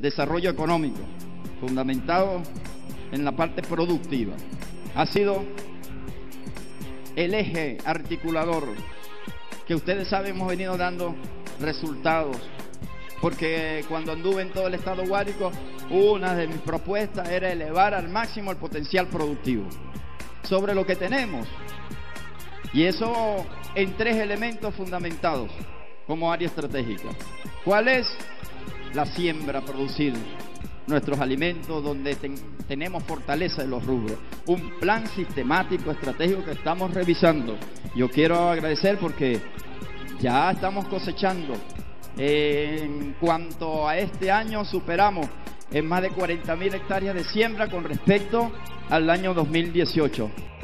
desarrollo económico, fundamentado en la parte productiva. Ha sido el eje articulador que ustedes saben hemos venido dando resultados, porque cuando anduve en todo el estado Guárico, una de mis propuestas era elevar al máximo el potencial productivo sobre lo que tenemos, y eso en 3 elementos fundamentados como área estratégica. ¿Cuál es? La siembra, producir nuestros alimentos donde tenemos fortaleza de los rubros. Un plan sistemático, estratégico que estamos revisando. Yo quiero agradecer porque ya estamos cosechando. En cuanto a este año, superamos en más de 40.000 hectáreas de siembra con respecto al año 2018.